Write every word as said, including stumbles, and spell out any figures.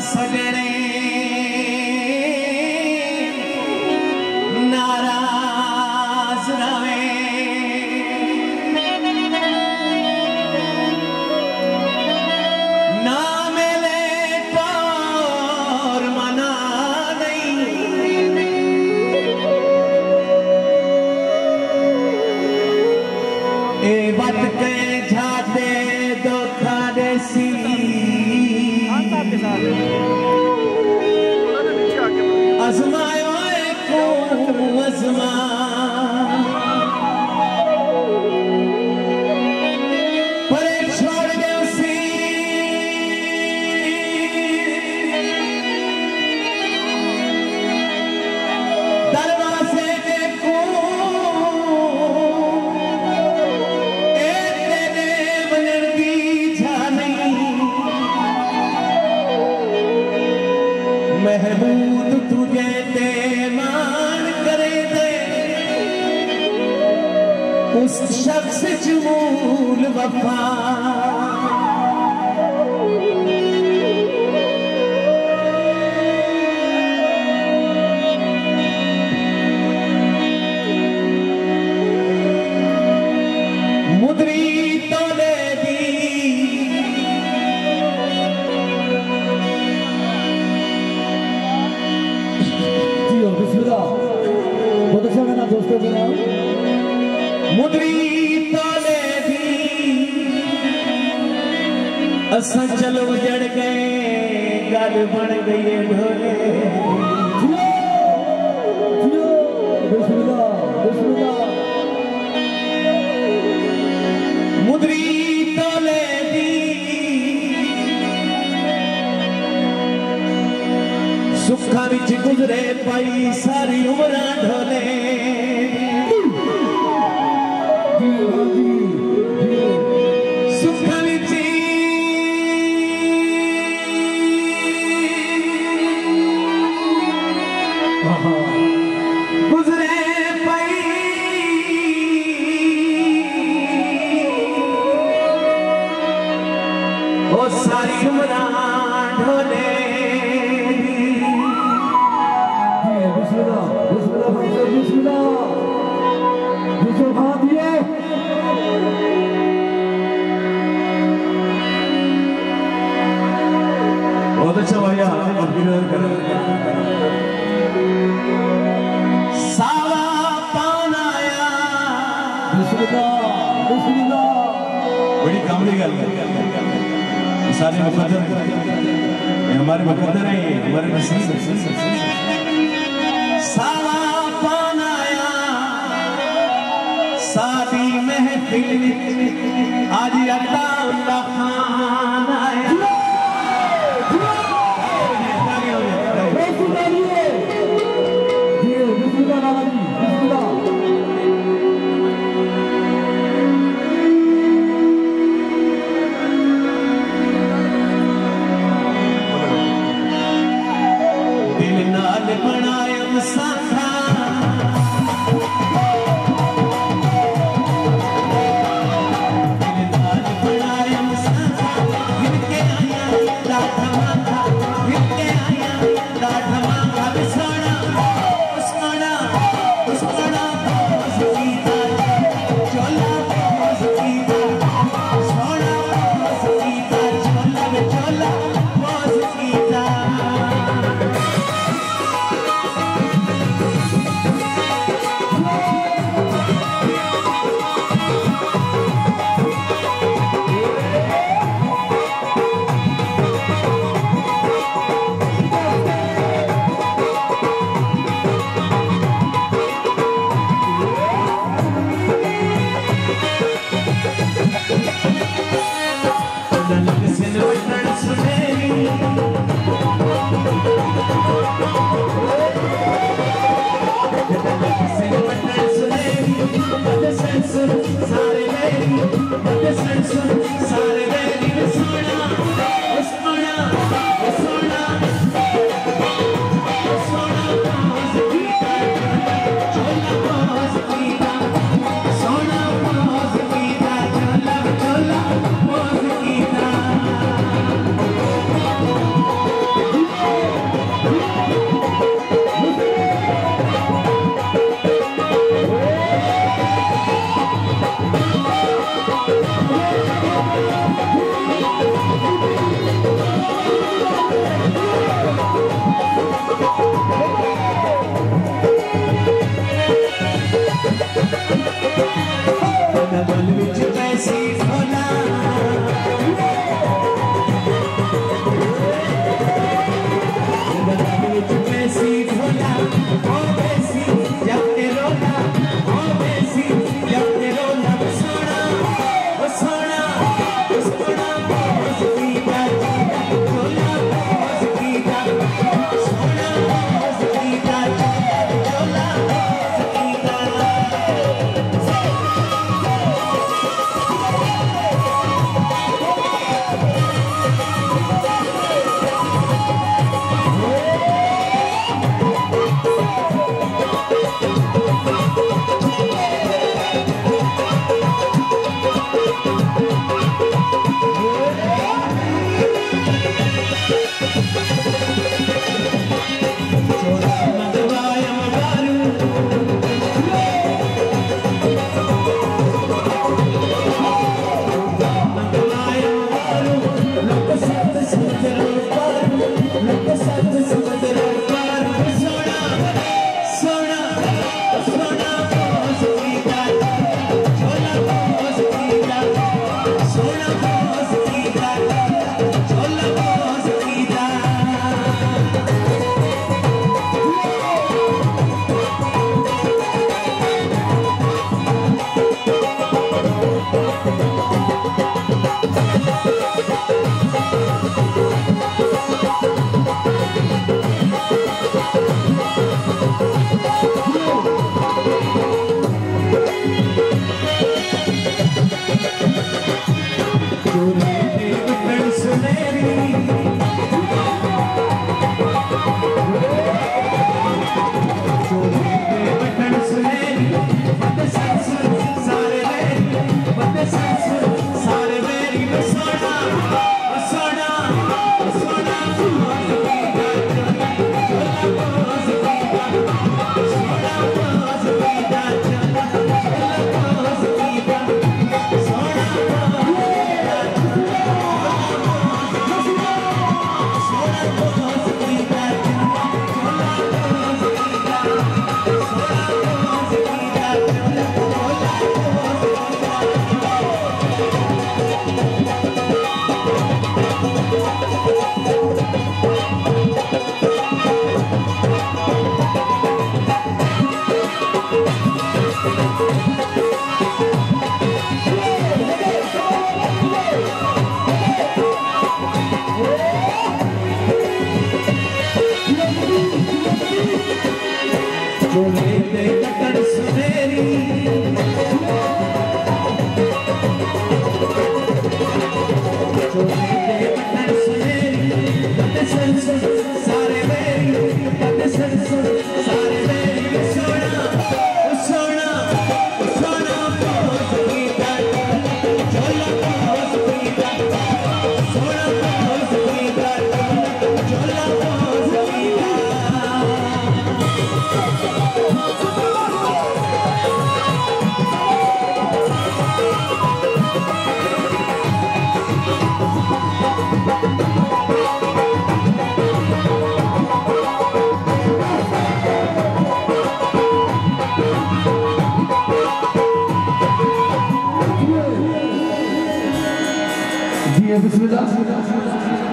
सजने नाराज रवे ना मिले तोर मना नहीं ए बात के जाते दो थाने सी अज़मायो को अज़मा पर छोड़ दे उसी दरवाजे के को ए तेरे बनन की जानी महबूब तुझे ते मान करे दे उस शख्स जमूल वफा मुदरी तोले दी बहुत अच्छा गाना दोस्तों के नाम मुदरी तोले दी असा चलो जड़ गए गल बन गई ढोले मुदरी तोले दी सुखा विच गुजरे पाई सारी उम्र ढोले सुखा विच गुजरे पाई ओ सारी उम्र ढोले बहुत अच्छा भैया सावा पानाया बड़ी कामली गल सारे मुकद्दर हमारे मुकद्दर है हमारे नसीब सावा पानाया सादी महफिल आज अत्तौल्लाह खान आया दिल नाल बनाया साथा दिल नाल बनाया साथा गिर के आया डाठा माथा गिर के आया डाठा माथा बिसाना उसमाना उसमाना बोस कीता चोला बोस कीता सोना बोस कीता चोला वे चोला बोस कीता Yeah. विच पैसी ढोला विच पैसी ढोला ओ पैसी जब ते रोला ओ पैसी जब ते रोला सोना ओ सोना ओ सोना बोसकी दा ढोला बोसकी दा सोना बोसकी दा ढोला बोसकी दा बिस्मिल्लाह